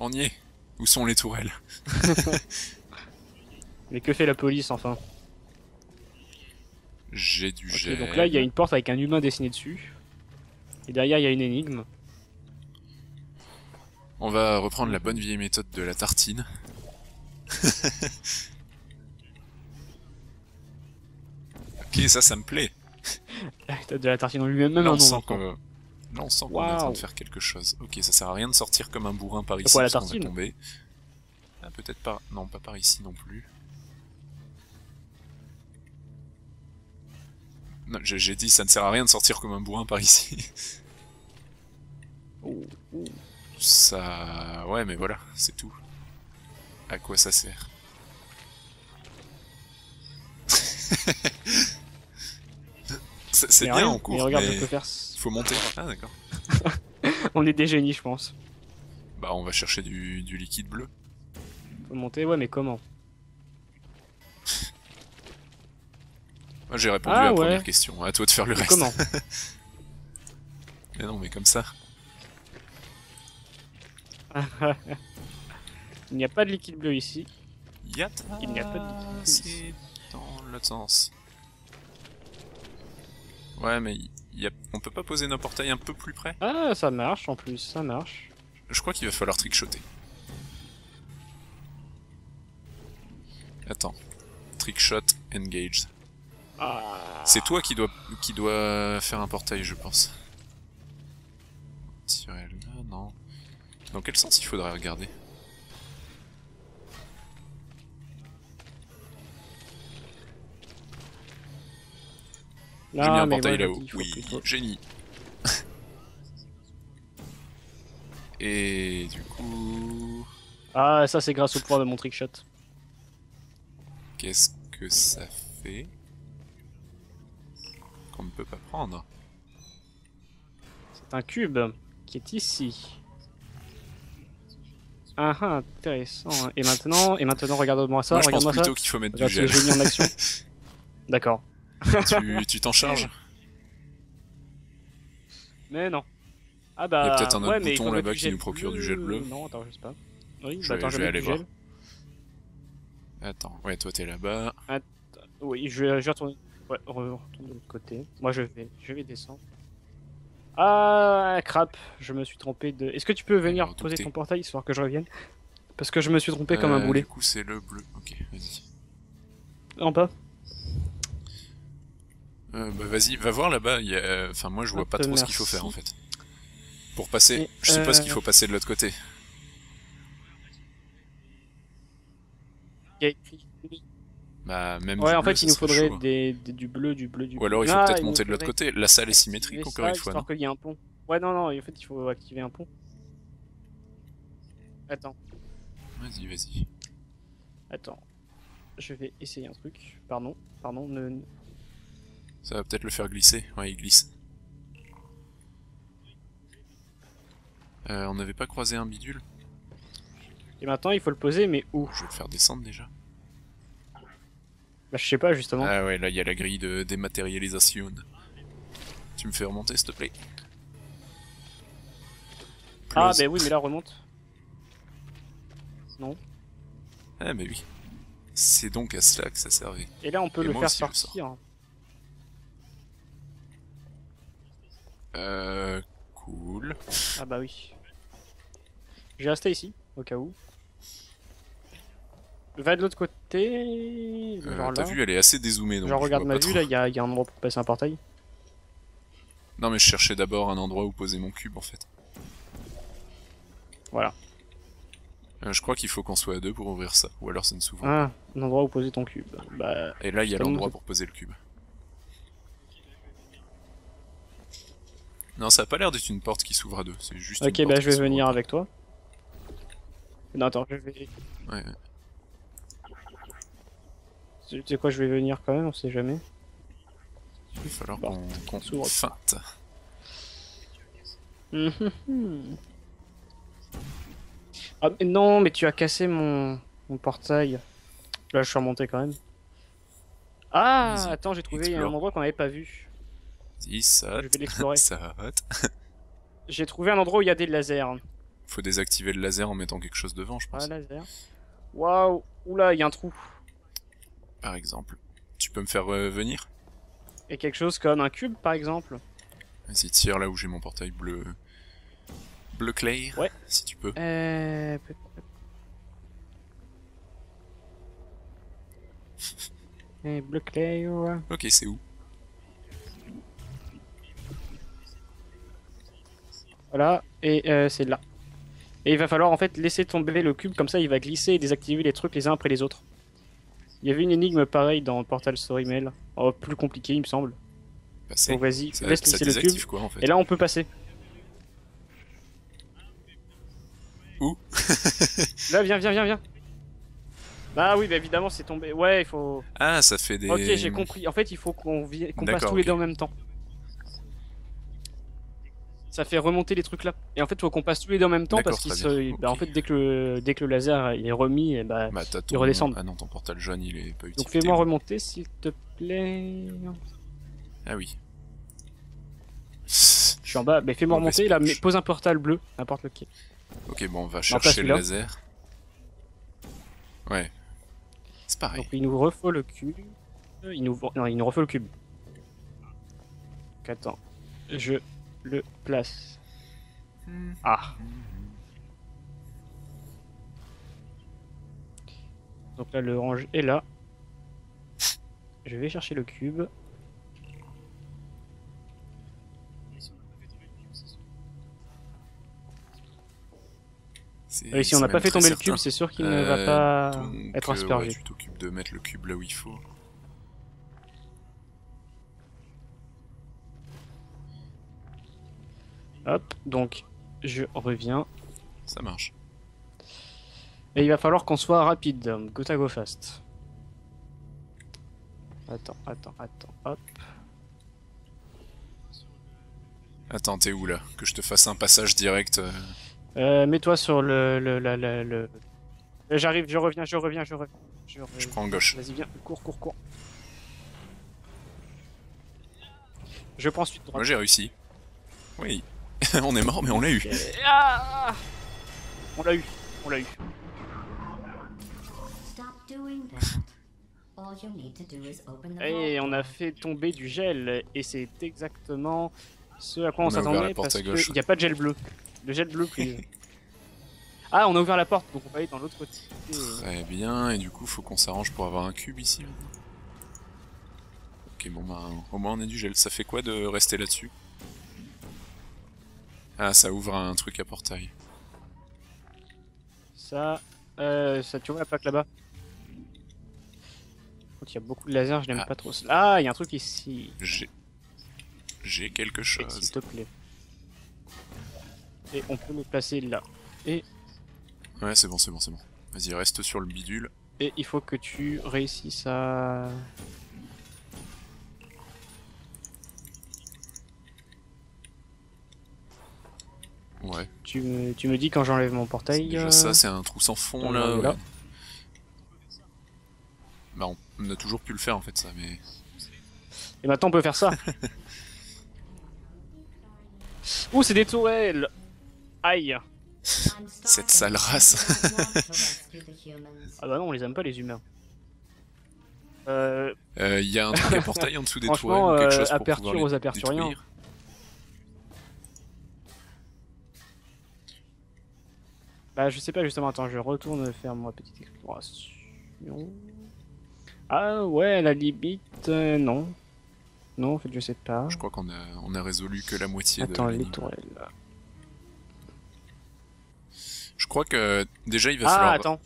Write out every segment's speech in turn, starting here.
On y est. Où sont les tourelles? Mais que fait la police enfin? J'ai du Ok, gel. donc là il y a une porte avec un humain dessiné dessus. Et derrière il y a une énigme. On va reprendre la bonne vieille méthode de la tartine. Ok, ça me plaît. T'as de la tartine en lui-même, même Là, un on nom sent maintenant. que... Là, on sent qu'on est en train Waouh. de faire quelque chose. Ok, ça sert à rien de sortir comme un bourrin par ici, quoi, la parce qu'on va tartine? tomber. Ah, peut-être pas... Non, pas par ici non plus. Non, j'ai dit, ça ne sert à rien de sortir comme un bourrin par ici. Oh, oh. Ça... Ouais, mais voilà, c'est tout. À quoi ça sert? C'est bien Rien, en cours, regarde, je mais... peux faire. Faut monter. Ah, d'accord. On est des génies, je pense. Bah, on va chercher du liquide bleu. Faut monter, ouais, mais comment? Moi, j'ai répondu à Ah la ouais. première question. À toi de faire le Mais reste. comment? Mais non, mais comme ça. Il n'y a pas de liquide bleu ici. Yata, Il n'y a pas de liquide bleu c'est ici. dans l'autre sens. Ouais, mais on peut pas poser nos portails un peu plus près? Ah, ça marche en plus, ça marche. Je crois qu'il va falloir trickshotter. Attends. Trickshot engaged. Ah. C'est toi qui doit faire un portail, je pense. Tirer là, non. Dans quel sens il faudrait regarder? J'ai mis un mais portail moi, je là-haut. dis, il faut Oui, plutôt- génie. Et du coup... Ah, ça c'est grâce au pouvoir de mon trickshot. Qu'est-ce que ça fait qu'on ne peut pas prendre? C'est un cube qui est ici. Ah, ah, intéressant. Et maintenant, regarde-moi ça, Moi je pense regarde-moi ça. plutôt qu'il faut mettre du Regarde ce gel. génie en action. D'accord. Tu t'en charges? Mais non. Ah Il y a bah, peut-être un autre ouais, mais il bouton faut mettre là-bas du qui gel nous procure du gel bleu. Non, attends, je sais pas. Oui, Je bah attends, vais je vais aller mettre du voir. gel. Attends, ouais, toi t'es là-bas. Oui, je vais retourner. Ouais, retourne de l'autre côté. Moi, je vais descendre. Ah, crap, je me suis trompé de. Est-ce que tu peux venir Alors, poser donc ton portail histoire que je revienne? Parce que je me suis trompé comme un Du boulet. coup c'est le bleu. Ok, vas-y. En bas. Bah vas-y, va voir là-bas. Enfin moi je vois Hop, pas trop ce qu'il faut merci. faire en fait. Pour passer, Et, je suppose qu'il faut passer de l'autre côté. il y a écrit- Bah même Ouais, du en bleu, fait, ça il nous serait faudrait chaud. du bleu, du bleu, du Ou bleu. alors il faut Ah, peut-être il nous monter de l'autre faudrait côté. La salle est activer symétrique encore ça, une fois, non? histoire qu'il y ait un pont. Ouais, non, en fait, il faut activer un pont. Attends, Vas-y. attends. Je vais essayer un truc. Pardon, Ça va peut-être le faire glisser. Ouais, il glisse. On n'avait pas croisé un bidule? Et maintenant, il faut le poser, mais où? Je vais le faire descendre déjà. Bah, je sais pas, justement. Ah ouais, là il y a la grille de dématérialisation. Tu me fais remonter s'il te plaît? Ah, Close. bah oui, mais là, remonte. Non. Ah mais oui. C'est donc à cela que ça servait. Et là, on peut Et le moi faire aussi, je sortir. Cool. Ah bah oui. Je vais rester ici, au cas où. Va de l'autre côté. Genre T'as là. vu, elle est assez dézoomée donc Genre, je regarde vois ma pas vue, trop. là, il y a un endroit pour passer un portail. Non mais je cherchais d'abord un endroit où poser mon cube en fait. Voilà. Je crois qu'il faut qu'on soit à deux pour ouvrir ça, ou alors ça ne s'ouvre. Ah, un endroit où poser ton cube. Bah. Et là il y a Comme l'endroit nous- pour poser le cube. Non, ça a pas l'air d'être une porte qui s'ouvre à deux, c'est juste une Ok, porte bah qui je vais s'ouvre venir pas. avec toi. Non, attends, je vais. Ouais. Tu sais quoi, je vais venir quand même, on sait jamais. Il va falloir Bon, qu'on s'ouvre. feinte. Ah, mais non, mais tu as cassé mon portail. Là, je suis remonté quand même. Ah, Vas-y, attends, j'ai trouvé un explore. endroit qu'on n'avait pas vu. Vas-y, saute. Je vais l'explorer. Saute. J'ai trouvé un endroit où il y a des lasers. Faut désactiver le laser en mettant quelque chose devant, je pense. Ah, laser. Waouh. Oula, il y a un trou. Par exemple. Tu peux me faire venir? Et quelque chose comme un cube, par exemple. Vas-y, tire là où j'ai mon portail bleu. Bleu clair. Ouais. Si tu peux. Bleu clair. Ok, c'est où? Voilà, et c'est là. Et il va falloir en fait laisser tomber le cube, comme ça il va glisser et désactiver les trucs les uns après les autres. Il y avait une énigme pareille dans Portal Story Mail. Oh, plus compliqué il me semble. Passer. Donc vas-y, Ça laisse glisser le désactive cube. quoi en fait? Et là on peut passer. Où? Là, viens. Bah oui, bah évidemment c'est tombé. Ouais, il faut... Ah, ça fait des... Ok, j'ai compris. En fait, il faut qu'on passe D'accord, tous les ok. deux en même temps. Ça fait remonter les trucs là. Et en fait, il faut qu'on passe tous les deux en même temps D'accord, parce qu'il très bien. bah, en Ok. fait, dès que le laser il est remis, et bah, Bah t'as ils ton... redescendent. Ah non, ton portal jaune il est pas utile. Donc fais-moi remonter s'il te plaît. Ah oui. Je suis en bas, mais fais-moi Mauvaise remonter là, pioche. mais pose un portal bleu, n'importe lequel. Ok, bon, on va pas chercher le celui-là. laser. Ouais. C'est pareil. Donc il nous refaut le cube. Non, il nous refaut le cube. Donc, attends, je le place. Ah. Donc là, le range est là. Je vais chercher le cube. Et si on n'a pas fait tomber le cube, c'est sûr qu'il ne va pas être aspergé. Ouais, tu t'occupes de mettre le cube là où il faut. Hop, donc je reviens. Ça marche. Et il va falloir qu'on soit rapide. Gotta go fast. Attends, hop. Attends, t'es où là? Que je te fasse un passage direct Mets-toi sur le... J'arrive, je reviens. Je prends gauche. Vas-y, viens, cours. Je prends suite droite. Moi j'ai réussi. Oui. On est mort mais on l'a eu. Ah, on l'a eu. Stop doing that. All you need to do is open the Et vault on a door. fait tomber du gel. Et c'est exactement ce à quoi on On a ouvert s'attendait la porte parce à gauche. qu'il n'y a pas de gel bleu. Le gel bleu, please. Ah, on a ouvert la porte, donc on va aller dans l'autre côté. Très bien, et du coup faut qu'on s'arrange pour avoir un cube ici. Ok, bon bah au moins on a du gel. Ça fait quoi de rester là-dessus? Ah, ça ouvre un truc à portail. Ça, tu vois la plaque là-bas? Quand il y a beaucoup de lasers, je n'aime Ah. pas trop. Ah, il y a un truc ici. J'ai quelque Et chose. s'il te plaît. Et on peut le placer là. Ouais, c'est bon. Vas-y, reste sur le bidule. Et il faut que tu réussisses à... Ouais. Tu me dis quand j'enlève mon portail. Déjà ça, c'est un trou sans fond on là. est là. Ouais. Bah on a toujours pu le faire en fait ça, mais... Et maintenant on peut faire ça. Ouh, c'est des tourelles. Aïe. I'm Cette starving sale race. and I want to rescue the humans. Ah bah non, on les aime pas les humains. Il y a un truc à portail en dessous des Franchement, tourelles ou quelque chose pour aperture pouvoir aux les aperturiens. détruire. Bah je sais pas justement, attends, je retourne faire ma petite exploration. Ah ouais, à la limite, non. Non, en fait je sais pas. Je crois qu'on a résolu que la moitié Attends, de les l'énigme. tourelles. Je crois que déjà il va Ah, falloir... attends.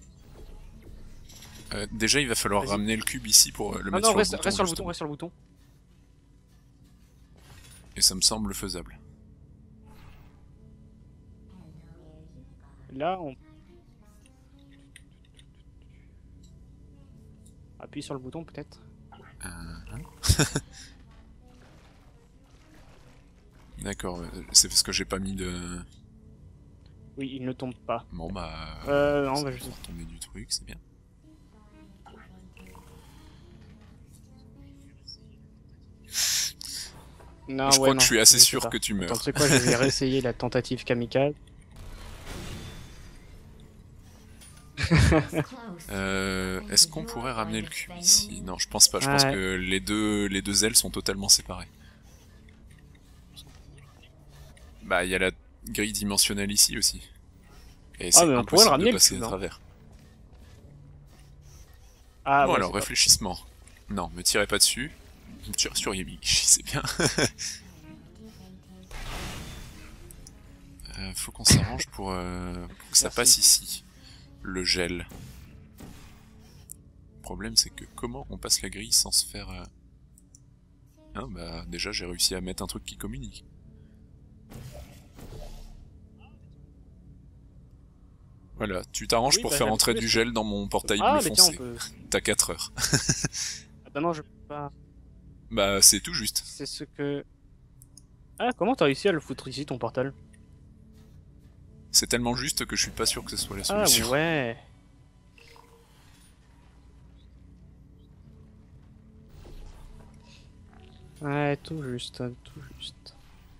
Déjà il va falloir Vas-y. ramener le cube ici pour le Ah mettre non, reste sur sur le le bouton, reste sur le bouton. Et ça me semble faisable. Là, on... Appuie sur le bouton peut-être. D'accord, c'est parce que j'ai pas mis de... Oui, il ne tombe pas. Bon bah... Non, ça bah va je sais. tomber du truc, c'est bien. Non, Je ouais, crois que non, je suis assez sais sûr pas. que tu Attends, meurs. tu sais quoi, je vais réessayer la tentative kamikaze. Est-ce qu'on pourrait ramener le cube ici? Non, je pense pas. Je pense Ouais. que les deux ailes sont totalement séparées. Bah, il y a la grille dimensionnelle ici aussi. Et c'est mais on pourrait le impossible ramener, de le passer cube, à hein. travers. Ah, Bon ouais, alors, c'est pas- réfléchissement. Non, me tirez pas dessus. Me tire sur Yemichi, c'est bien. Faut qu'on s'arrange pour que ça Merci. passe ici. Le gel. Le problème c'est que comment on passe la grille sans se faire... Hein, bah déjà j'ai réussi à mettre un truc qui communique. Voilà, tu t'arranges Oui, pour bah, faire j'avais entrer trouvé du ça. gel dans mon portail Ah, bleu mais tiens, on foncé. peut... T'as 4 heures. Ah bah non, je peux pas... Bah c'est tout juste. C'est ce que... Ah, comment t'as réussi à le foutre ici, ton portal? C'est tellement juste que je suis pas sûr que ce soit la Ah, solution. ouais. Ouais, tout juste, tout juste.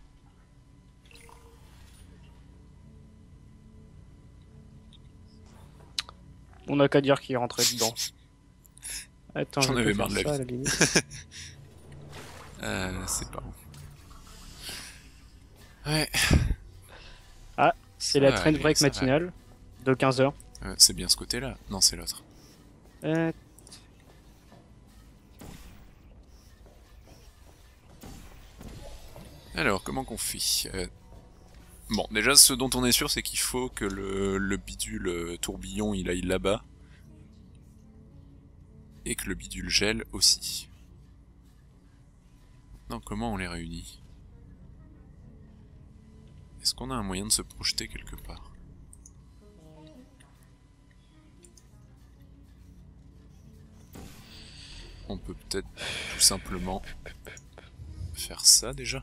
On a qu'à dire qu'il est rentré dedans. Attends, J'en je avais peux marre faire de la ça, vie. à la limite. C'est pas bon. Ouais, C'est Ça la va train aller, break ça va matinale de 15h. c'est bien ce côté-là. Non, c'est l'autre. Euh, Alors, comment qu'on fait Bon, déjà, ce dont on est sûr, c'est qu'il faut que le bidule tourbillon, il aille là-bas. Et que le bidule gel aussi. Non, comment on les réunit? Est-ce qu'on a un moyen de se projeter quelque part? On peut peut-être tout simplement faire ça déjà.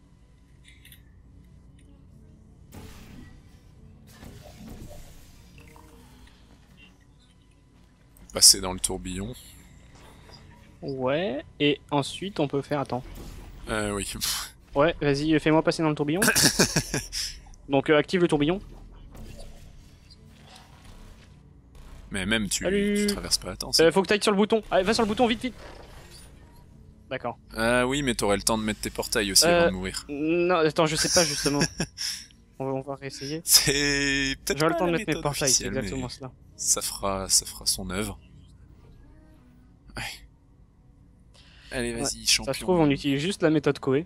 Passer dans le tourbillon. ouais, et ensuite on peut faire... Attends. Oui. Ouais, vas-y, fais-moi passer dans le tourbillon. Donc active le tourbillon. Mais même, Salut. tu traverses pas. Attends. Faut que t'ailles sur le bouton. Allez, va sur le bouton, vite, vite. D'accord. Ah oui, mais t'aurais le temps de mettre tes portails aussi avant de mourir. Non, attends, je sais pas justement. On va réessayer. C'est peut-être J'aurai le pas temps de la mettre mes méthode portails, c'est officielle, mais exactement cela. ça fera son œuvre. Ouais. Allez, vas-y, champion. Ça se trouve, on utilise juste la méthode Koei.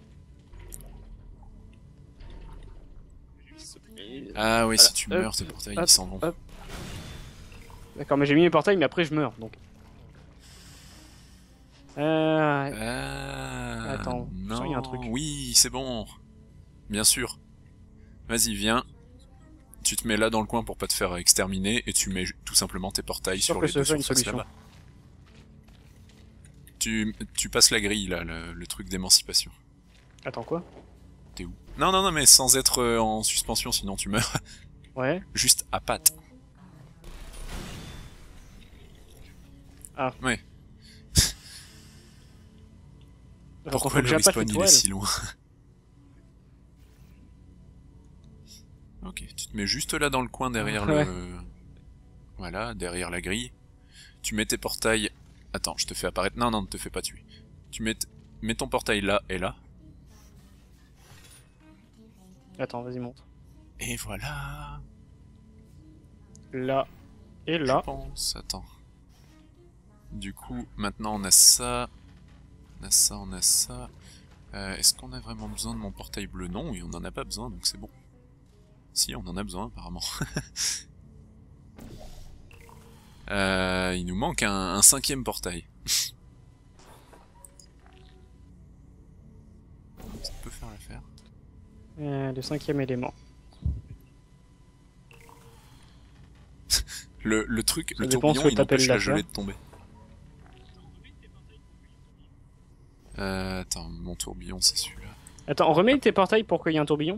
Ah oui, si Voilà. tu meurs, tes portails hop, ils s'en vont. hop. D'accord, mais j'ai mis mes portails, mais après je meurs, donc. Attends, je sens non, qu'il y a un truc. Oui, c'est bon. Bien sûr. Vas-y, viens. Tu te mets là dans le coin pour pas te faire exterminer et tu mets tout simplement tes portails Sûr sur que les ce deux soit une surfaces solution. là-bas. Tu passes la grille là, le truc d'émancipation. Attends, quoi? T'es où? Non, non, non, mais sans être en suspension, sinon tu meurs. Ouais. Juste à pattes. Ah. Ouais. Alors, Pourquoi faut que le j'appâte respawn il est l'étoile. si loin? Ok, tu te mets juste là dans le coin derrière Ouais. le... Voilà, derrière la grille. Tu mets tes portails... Attends, je te fais apparaître... Non, non, ne te fais pas tuer. Tu mets ton portail là et là. Attends, vas-y, monte. Et voilà. Là. Et Je là. pense... Attends. Du coup, maintenant on a ça... On a ça, on a ça... Est-ce qu'on a vraiment besoin de mon portail bleu? Non, oui, on en a pas besoin, donc c'est bon. Si, on en a besoin, apparemment. Il nous manque un cinquième portail. Ça peut faire l'affaire. Le cinquième élément. Le truc, Ça le dépend ce tourbillon, que il t'appelles empêche la l'affaire. gelée de tomber. Attends, mon tourbillon, c'est celui-là. Attends, remets tes portails pour qu'il y ait un tourbillon.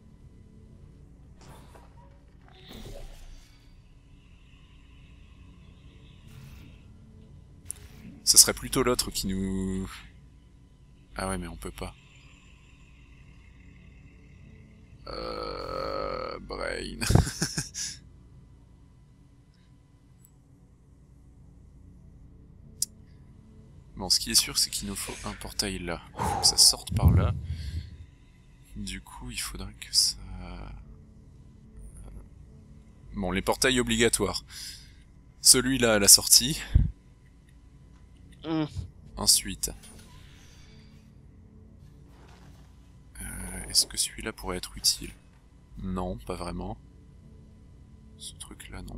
Ce serait plutôt l'autre qui nous... Ah ouais, mais on peut pas. Brain. Bon, ce qui est sûr, c'est qu'il nous faut un portail là. Faut que ça sorte par là. Du coup, il faudrait que ça... Bon, les portails obligatoires. Celui-là à la sortie. Ensuite... Est-ce que celui-là pourrait être utile? Non, pas vraiment. Ce truc-là, non.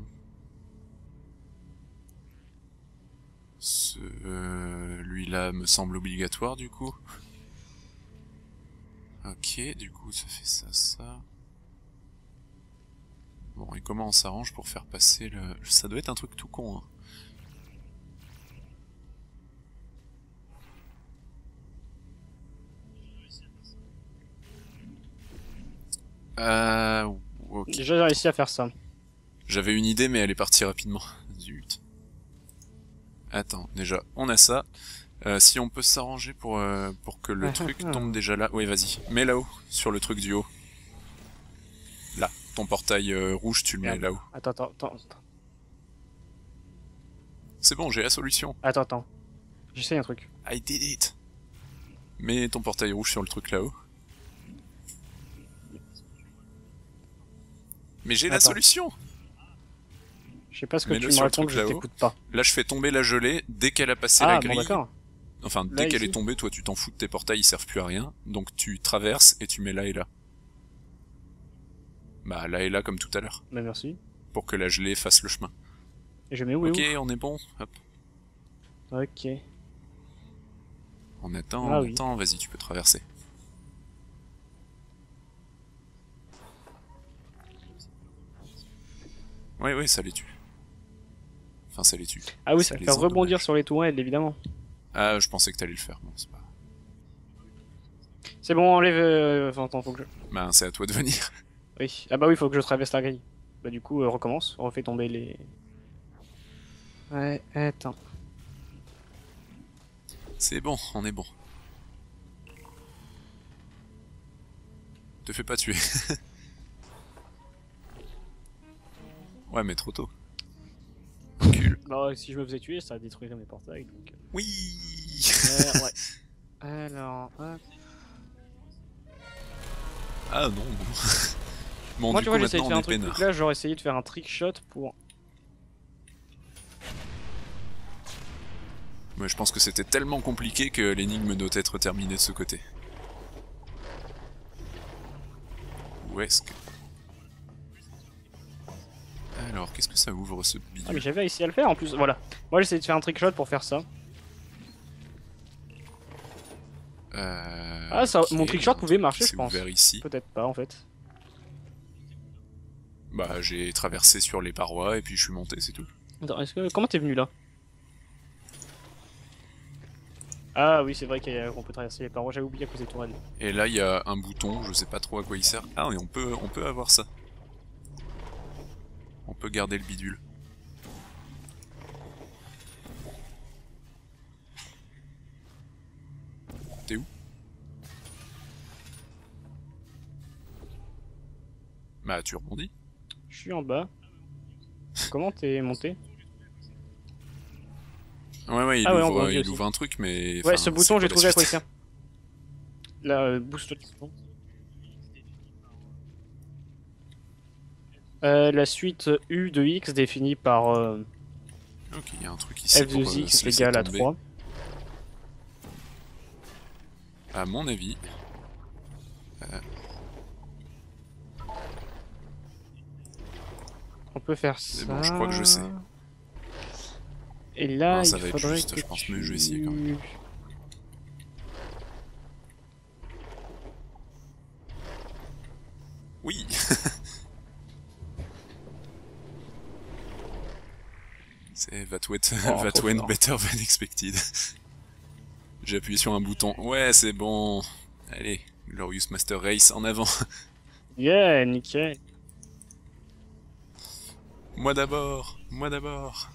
Celui-là me semble obligatoire, du coup. Ok, du coup, ça fait ça, ça. Bon, et comment on s'arrange pour faire passer le... Ça doit être un truc tout con, hein. Ok. Déjà, j'ai réussi à faire ça. J'avais une idée, mais elle est partie rapidement. Zut. Attends, déjà, on a ça. Si on peut s'arranger pour que le truc tombe déjà là... Oui, vas-y, mets là-haut, sur le truc du haut. Là, ton portail rouge, tu le mets là-haut. Attends. C'est bon, j'ai la solution. Attends. J'essaye un truc. I did it. Mets ton portail rouge sur le truc là-haut. Mais j'ai la solution. Je sais pas ce que Mets-le tu me sur le racontes, truc je là-haut. t'écoute pas. Là, je fais tomber la gelée. Dès qu'elle a passé la Ah, grille... bon d'accord. Enfin, Là, dès qu'elle ici. est tombée, toi tu t'en fous de tes portails, ils servent plus à rien. Donc tu traverses et tu mets là et là. Bah là et là comme tout à l'heure. Bah merci. Pour que la gelée fasse le chemin. Et je mets où et Ok, on est bon. Hop. où? Ok. On attend, Ah on oui. attend. Vas-y, tu peux traverser. Oui, ça les tue. Enfin, ça les tue. Ah oui, Ça ça va les faire rebondir endommage. sur les tourelles, évidemment. Ah, je pensais que t'allais le faire. Bon, c'est pas... C'est bon, enlève... Attends, faut que je... Ben, c'est à toi de venir. Oui. Ah bah oui, faut que je traverse la grille. Bah du coup, recommence. On refait tomber les... Ouais, attends. C'est bon, on est bon. Te fais pas tuer. Ouais, mais trop tôt. Recule. Bah si je me faisais tuer, ça détruirait mes portails, donc... Oui. Ouais. Alors... hop. Ah non. Bon, Moi, du tu coup, vois, j'essaye de maintenant, faire on un est truc. peinard. Donc là, j'aurais essayé de faire un trick shot pour... Mais je pense que c'était tellement compliqué que l'énigme doit être terminée de ce côté. Où est-ce que... Alors, qu'est-ce que ça ouvre, ce Ah mais bidule? j'avais réussi à le faire en plus, voilà. Moi, j'essaye de faire un trick shot pour faire ça. Ah, ça, ok, mon trick shot pouvait marcher, c'est je pense. ouvert ici. Peut-être pas, en fait. Bah, j'ai traversé sur les parois et puis je suis monté, c'est tout. Attends, comment t'es venu là? Ah oui, c'est vrai qu'on peut traverser les parois, j'avais oublié à cause des tourelles. Et là, il y a un bouton, je sais pas trop à quoi il sert. Ah, et on peut avoir ça. On peut garder le bidule. T'es où? Bah, tu rebondis. Je suis en bas. Comment t'es monté? Ouais, il, Ah ouais, on ouvre, rebondit il aussi. ouvre un truc, mais... Ouais, enfin, ce bouton, c'est j'ai pas trouvé à la quoi il suite. sert. Là, boost le bouton. La suite U de X définie par Ok, il y a un truc ici F pour de X se laisser égale à tomber. 3. À mon avis... On peut faire ça. C'est bon, je crois que je sais. Et là, Ah, ça il va être faudrait juste, que je pense, tu... mais je vais essayer quand même. Oui. C'est that went trop better than expected. J'ai appuyé sur un bouton. Ouais, c'est bon. Allez, Glorious Master Race en avant. Yeah, nickel. Moi d'abord, moi d'abord.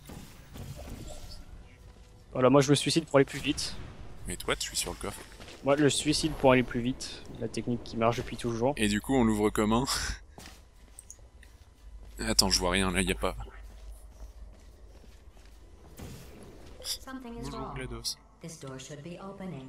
Voilà, moi je me suicide pour aller plus vite. Mais toi, tu es sur le coffre. Moi, le suicide pour aller plus vite. La technique qui marche depuis toujours. Et du coup, on l'ouvre comment? Attends, je vois rien, là, y a pas... Some Something is Bonjour wrong. GLaDOS. This door should be opening.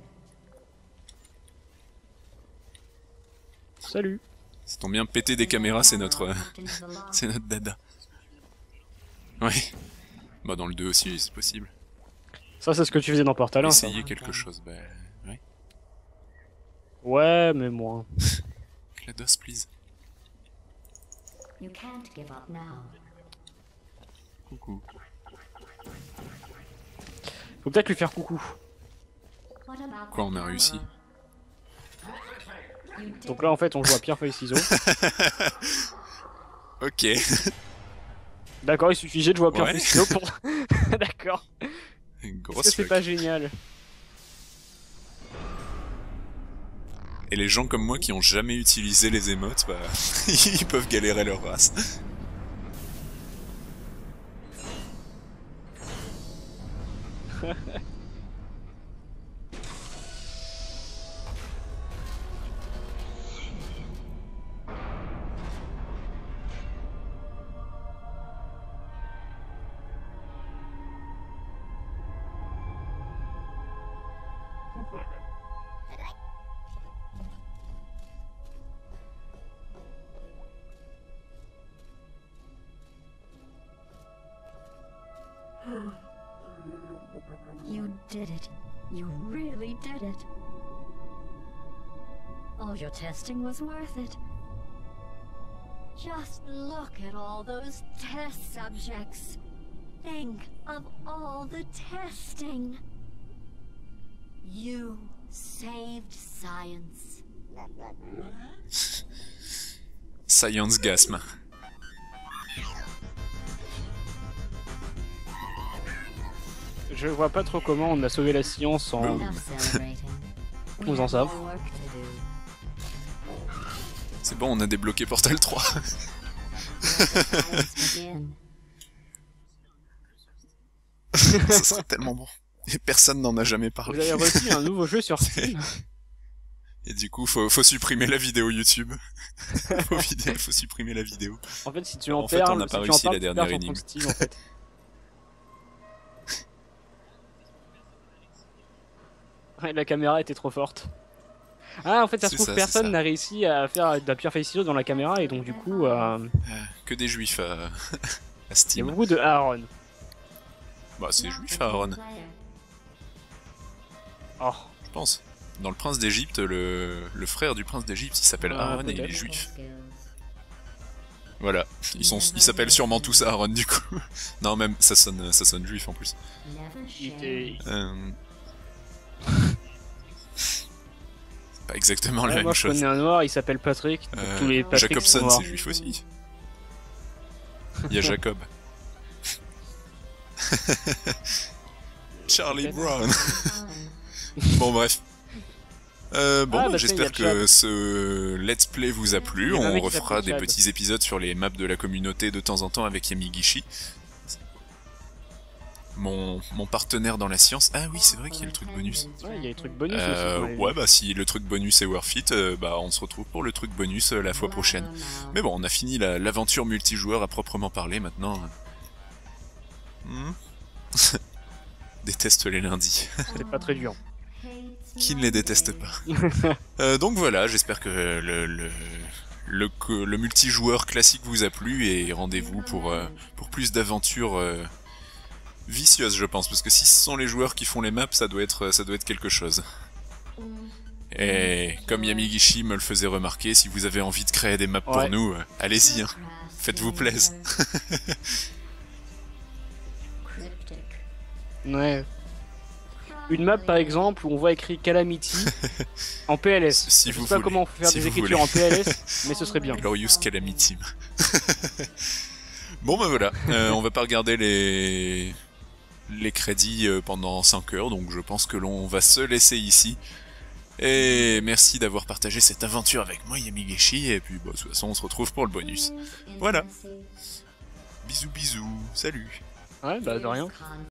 Salut. Ça tombe bien, péter des caméras, c'est notre c'est notre dada. Ouais. Bah dans le 2 aussi, c'est possible. Ça, c'est ce que tu faisais dans Portal 1. ça. Essayer quelque chose, bah ouais. Ouais, mais moins. GLaDOS, please. You can't give up now. Coucou. Faut peut-être lui faire coucou. What about Quoi, on a the réussi? camera? You did Donc là, en fait, on joue à pierre, feuille, ciseaux. Ok. D'accord, il suffisait de jouer à pierre, Ouais. feuille, ciseaux pour... D'accord. Une Est-ce grosse que c'est fuck. pas génial? Et les gens comme moi qui ont jamais utilisé les émotes, bah ils peuvent galérer leur race. You did it. You really did it. All your testing was worth it. Just look at all those test subjects. Think of all the testing. You saved science. Science gasm. Je vois pas trop comment on a sauvé la science en... Enough celebrating. We Vous en have savez. more work to do. C'est bon, on a débloqué Portal 3. Let the science begin. Ça serait tellement bon. Et personne n'en a jamais Vous parlé. avez reçu un nouveau jeu sur Steam. Et du coup, faut supprimer la vidéo YouTube. faut supprimer la vidéo. En fait, si tu en En fait, on parles, n'a pas si tu en réussi parles, la tu perds dernière ton énigme. compte Steam, en fait. Ouais, la caméra était trop forte. Ah, en fait, ça se C'est trouve, ça, c'est personne ça. n'a réussi à faire de la pierre feuille ciseaux dans la caméra, et donc du coup, Que des juifs à il y a Steam. beaucoup de Aaron. Bah c'est juif Aaron, Oh, je pense. Dans le prince d'Égypte, le frère du prince d'Égypte, il s'appelle Ah, Aaron et il est peut-être. juif. Voilà. Ils s'appellent sûrement tous Aaron du coup. Non même ça sonne juif en plus. il était... C'est pas exactement la Ouais, même moi, je chose. connais un noir, il s'appelle Patrick. Tous les Patrick sont Jacobson noirs. c'est juif aussi. Il y a Jacob. Charlie Brown. Bon bref. Ah, bah, J'espère tiens, il y a que ce let's play vous a plu. Il y a un On mec qui refera s'appelle des Chad. petits épisodes sur les maps de la communauté de temps en temps avec Yamigishi. Mon partenaire dans la science. Ah oui, c'est vrai qu'il y a le truc bonus. Ouais, il y a des trucs bonus aussi. dans les- Ouais, bah si le truc bonus est worth it, bah on se retrouve pour le truc bonus la fois prochaine. Mais bon, on a fini l'aventure multijoueur à proprement parler maintenant. Déteste les lundis. C'est pas très dur. Qui ne les déteste pas. Donc voilà, j'espère que le multijoueur classique vous a plu et rendez-vous pour plus d'aventures vicieuses, je pense, parce que si ce sont les joueurs qui font les maps, ça doit être quelque chose. Et comme Yamigishi me le faisait remarquer, si vous avez envie de créer des maps pour Ouais. nous, allez-y, hein. Faites-vous plaisir. Ouais. Une map par exemple où on voit écrit Calamity en PLS. Si Je vous sais pas voulez. comment faire Si des vous écritures voulez. en PLS, mais ce serait bien. Glorious Calamity. Bon bah voilà, on va pas regarder les crédits pendant 5 heures, donc je pense que l'on va se laisser ici. Et merci d'avoir partagé cette aventure avec moi Yamigishi, et puis bah, de toute façon on se retrouve pour le bonus. Voilà. Bisous bisous, salut. Ouais, bah de rien.